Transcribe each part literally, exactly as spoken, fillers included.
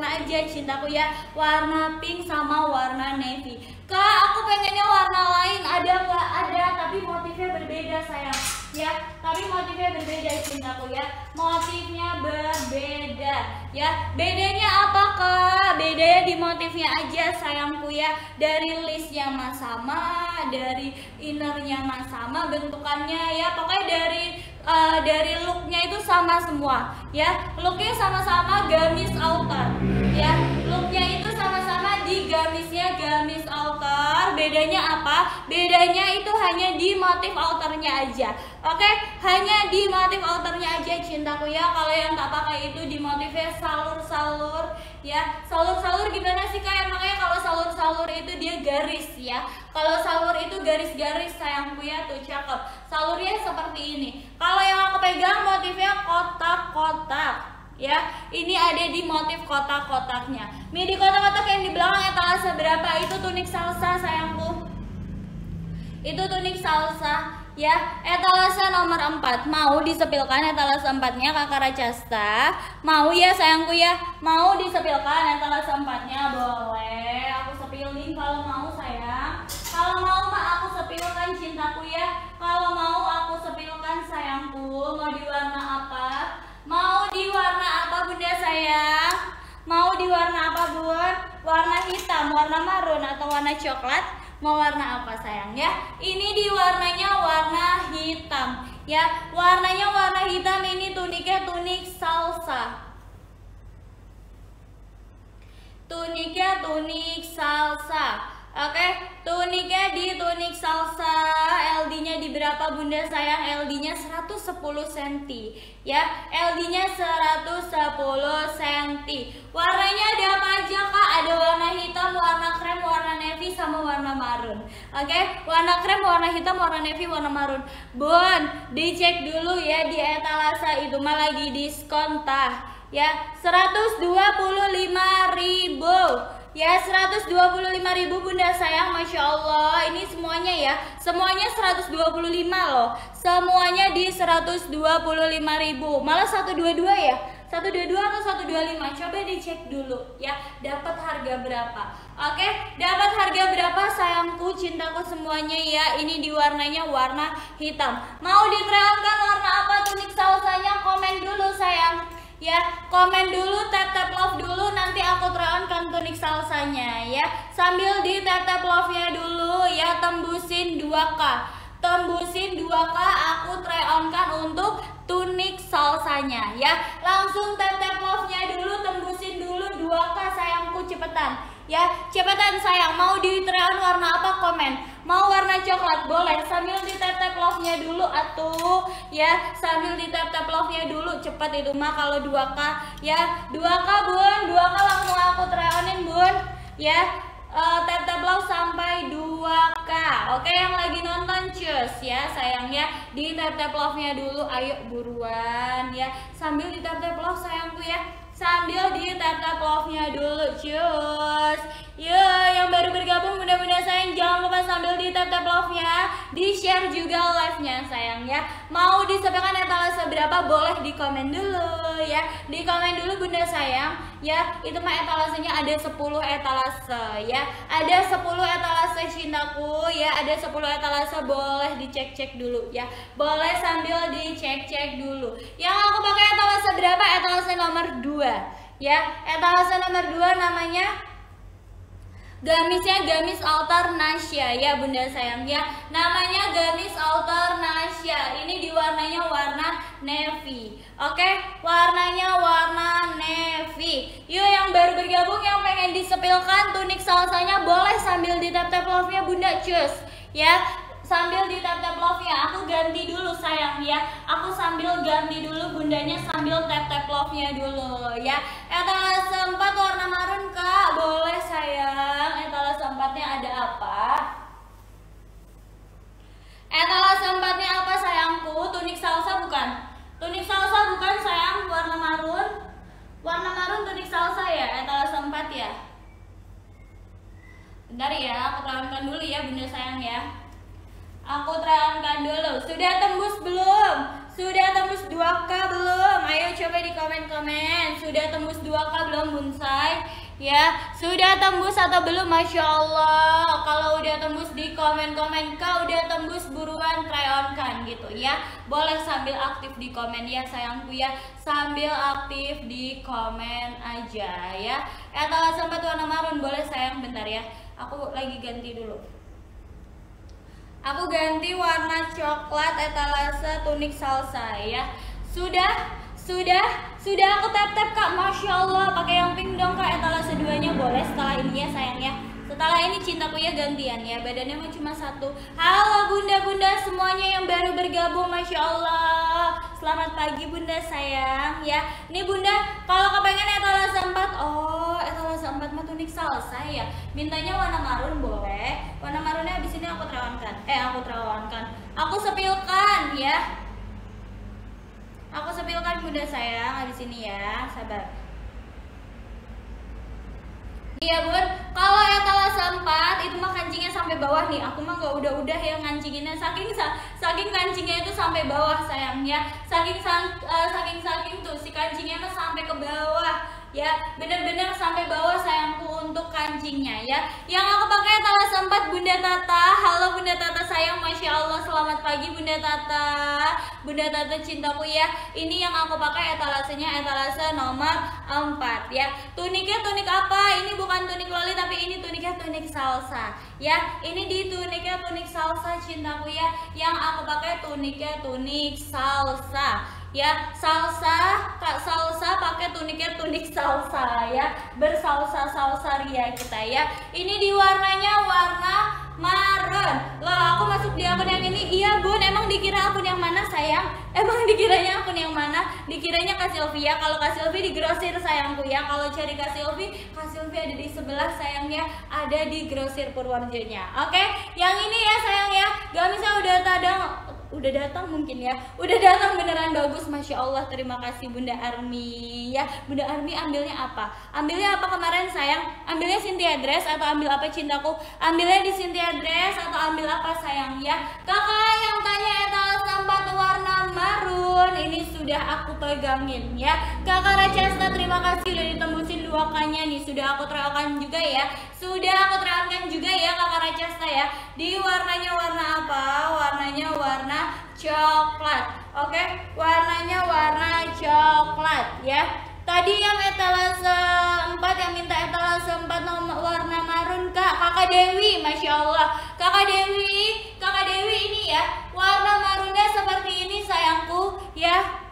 warna aja cintaku ya, warna pink sama warna navy. Kak, aku pengennya warna lain, ada nggak? Ada, tapi motifnya berbeda sayang ya, tapi motifnya berbeda cintaku ya, motifnya berbeda ya. Bedanya apa Kak? Bedanya di motifnya aja sayangku ya. Dari listnya mah sama, dari innernya mah sama bentukannya ya, pokoknya dari uh, dari looknya itu sama semua ya. Looknya sama-sama gamis outer ya, looknya itu sama-sama di gamisnya gamis outer. Bedanya apa? Bedanya itu hanya di motif outernya aja. Oke, hanya di motif outernya aja cintaku ya. Kalau yang tak pakai itu di motifnya salur-salur ya. Salur-salur gimana sih Kak? Makanya kalau salur-salur itu dia garis ya. Kalau salur itu garis-garis sayangku ya, tuh cakep. Salurnya seperti ini. Kalau yang aku pegang motifnya kotak-kotak ya, ini ada di motif kotak-kotaknya. Midi kotak-kotak yang di belakang etalase berapa? Itu tunik salsa sayangku, itu tunik salsa ya, etalase nomor empat. Mau disepilkan etalase empatnya Kakak Racasta? Mau ya sayangku ya, mau disepilkan etalase empatnya? Boleh, aku sepilin kalau mau sayang. Kalau mau mah aku sepilkan cintaku ya. Kalau mau aku sepilkan sayangku. Mau di warna apa? Mau di warna apa bunda sayang? Mau di warna apa bun? Warna hitam, warna marun, atau warna coklat? Mau warna apa sayang ya? Ini di warnanya warna hitam ya. Warnanya warna hitam, ini tuniknya tunik salsa. Tuniknya tunik salsa. Oke, tuniknya di tunik salsa. L D-nya di berapa bunda sayang? L D-nya seratus sepuluh sentimeter ya. L D-nya seratus sepuluh sentimeter. Warnanya ada apa aja Kak? Ada warna hitam, warna krem, warna navy, sama warna marun. Oke, warna krem, warna hitam, warna navy, warna marun. Bun, dicek dulu ya di etalase itu mah lagi diskon tah ya, seratus dua puluh lima ribu ya, seratus dua puluh lima ribu bunda sayang. Masya Allah, ini semuanya ya, semuanya seratus dua puluh lima loh, semuanya di seratus dua puluh lima ribu. Malah seratus dua puluh dua ya, seratus dua puluh dua atau seratus dua puluh lima, coba dicek dulu ya, dapat harga berapa. Oke, dapat harga berapa sayangku, cintaku semuanya ya. Ini di warnanya warna hitam. Mau diterangkan warna apa tunik salsanya? Komen dulu sayang ya, komen dulu, tap tap love dulu, nanti aku terangkan tunik salsanya ya. Sambil di tap tap love nya dulu ya, tembusin dua K, tembusin dua K, aku try on kan untuk tunik salsanya ya. Langsung tap tap love nya dulu, tembusin dulu dua K sayangku, cepetan ya, cepetan sayang. Mau di try on warna apa? Komen. Mau warna coklat? Boleh, sambil di tap tap love nya dulu atuh ya, sambil di tap tap love nya dulu, cepet itu mah kalau dua K ya. Dua K bun, dua K langsung aku try onin bun ya. Uh, tap tap love sampai dua K. Oke, yang lagi nonton cus ya sayang ya, di tap tap love nya dulu, ayo buruan ya, sambil di tap tap love sayangku ya, sambil di tap tap love nya dulu cus. Yo, yang baru bergabung mudah-mudahan sayang jangan lupa sambil di tap tap love nya, di share juga live nya sayang ya. Mau disepilkan etalase berapa? Boleh di komen dulu ya, di komen dulu bunda sayang ya. Itu mah etalasenya ada sepuluh etalase ya, ada sepuluh etalase cintaku ya, ada sepuluh etalase. Boleh dicek-cek dulu ya, boleh sambil dicek-cek dulu. Yang aku pakai etalase berapa? Etalase nomor dua ya, etalase nomor dua namanya gamisnya gamis alternasya ya bunda sayang ya, namanya gamis alternasya. Ini di warnanya warna navy. Oke, warnanya warna navy. Yuk yang baru bergabung yang pengen disepilkan tunik salsanya, boleh sambil di tap tap love nya bunda cus ya, sambil di tap tap love nya. Aku ganti dulu sayang ya, aku sambil ganti dulu bundanya, sambil tap tap love nya dulu ya. Etalase empat warna marun Kak, boleh sayang. Etalase empatnya ada apa? Etalase empatnya apa sayangku? Tunik salsa bukan? Tunik salsa bukan sayang, warna marun. Warna marun tunik salsa ya, etalase empat ya. Bentar ya, aku terangkan dulu ya bunda sayang ya. Aku terangkan dulu, sudah tembus belum? Sudah tembus dua K belum? Ayo coba di komen-komen. Sudah tembus dua K belum Bunsai? Ya, sudah tembus atau belum? Masya Allah. Kalau udah tembus di komen-komen, kau udah tembus buruan try on kan gitu ya. Boleh sambil aktif di komen ya sayangku ya. Sambil aktif di komen aja ya. Etalase empat warna marun boleh sayang, bentar ya. Aku lagi ganti dulu. Aku ganti warna coklat etalase tunik salsa ya. Sudah? Sudah? Sudah aku tap-tap Kak. Masya Allah, pakai yang pink dong Kak. Etalase duanya boleh setelah ini ya sayang ya. Setelah ini cintaku ya gantian ya. Badannya mah cuma satu. Halo bunda-bunda semuanya yang baru bergabung. Masya Allah. Selamat pagi bunda sayang ya. Nih bunda, kalau kepengen etalase empat. Oh etalase empat mah tunik salsa ya. Mintanya warna marun boleh. Warna marunnya abis ini aku terawankan. Eh aku terawankan. Aku sepilkan ya. Aku sepilkan bunda sayang di sini ya, sabar. Iya bun, kalau etalase empat itu mah kancingnya sampai bawah nih. Aku mah gak udah-udah ya ngancinginnya, saking saking kancingnya itu sampai bawah sayangnya. Saking uh, saking saking tuh si kancingnya mah sampai ke bawah. Ya, bener-bener sampai bawah sayangku untuk kancingnya ya. Yang aku pakai etalase empat Bunda Tata. Halo Bunda Tata sayang, Masya Allah, selamat pagi Bunda Tata. Bunda Tata cintaku ya. Ini yang aku pakai etalasenya etalase nomor empat ya. Tuniknya tunik apa? Ini bukan tunik loli tapi ini tuniknya tunik salsa ya. Ini di tuniknya tunik salsa cintaku ya. Yang aku pakai tuniknya tunik salsa ya. Salsa, Kak salsa pakai tuniknya tunik salsa ya. Bersalsa salsa ria kita ya. Ini di warnanya warna marun. Lah aku masuk di akun yang ini. Iya bun, emang dikira akun yang mana sayang? Emang dikiranya akun yang mana? Dikiranya Kak Sylvia. Kalau Kak Sylvia di grosir sayangku ya. Kalau cari Kak Sylvia, Kak Sylvia ada di sebelah sayangnya. Ada di grosir Purworejonya. Oke, yang ini ya sayang ya. Gak bisa udah tadang. Udah datang mungkin ya. Udah datang beneran bagus. Masya Allah, terima kasih Bunda Armi ya. Bunda Armi ambilnya apa? Ambilnya apa kemarin sayang? Ambilnya Cynthia Dress atau ambil apa cintaku? Ambilnya di Cynthia Dress atau ambil apa sayang ya? Kakak yang tanya etalase empat warna marun, ini sudah aku pegangin ya. Kakak Rachesta terima kasih udah ditembusin dua K-nya nih. Sudah aku terangkan juga ya. Sudah aku terangkan juga ya Kakak Rachesta ya. Di warnanya warna apa? Warnanya warna coklat. Oke, warnanya warna coklat ya. Tadi yang etalase empat yang minta etalase empat nomor warna marun Kak, Kakak Dewi, Masya Allah. Kakak Dewi, Kakak Dewi ini ya, warna marunnya seperti ini sayangku ya.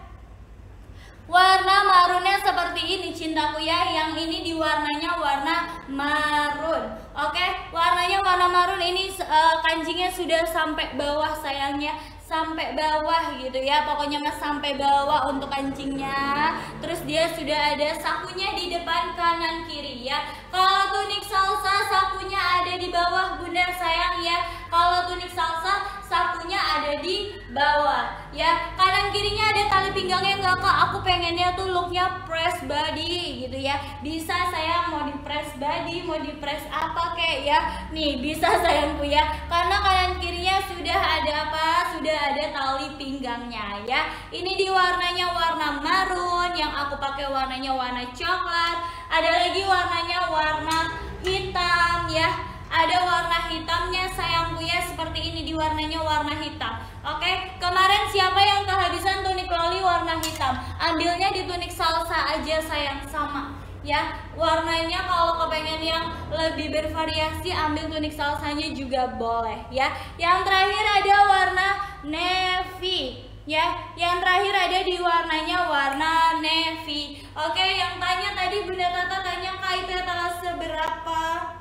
Warna marunnya seperti ini cintaku ya. Yang ini di warnanya warna marun. Oke, warnanya warna marun ini uh, kancingnya sudah sampai bawah sayangnya. Sampai bawah gitu ya. Pokoknya mas sampai bawah untuk kancingnya. Terus dia sudah ada sakunya di depan kanan kiri ya. Kalau tunik salsa sakunya ada di bawah bunda sayang ya. Kalau tunik salsa sakunya ada di bawah ya. Kanan kirinya ada tali pinggangnya enggak Kak? Aku pengennya tuh looknya press body gitu ya. Bisa saya mau di press body, mau di press apa kek ya. Nih bisa sayangku ya. Karena kanan kirinya sudah ada apa? Sudah ada tali pinggangnya ya. Ini di warnanya warna marun. Yang aku pakai warnanya warna coklat. Ada lagi warnanya warna hitam ya. Ada warna hitamnya sayangku ya, seperti ini di warnanya warna hitam. Oke, kemarin siapa yang kehabisan tunik loli warna hitam? Ambilnya di tunik salsa aja sayang, sama ya. Warnanya kalau kepengen yang lebih bervariasi ambil tunik salsanya juga boleh ya. Yang terakhir ada warna navy ya. Yang terakhir ada di warnanya warna navy. Oke, yang tanya tadi Bunda Tata tanya Kak itu etalase berapa?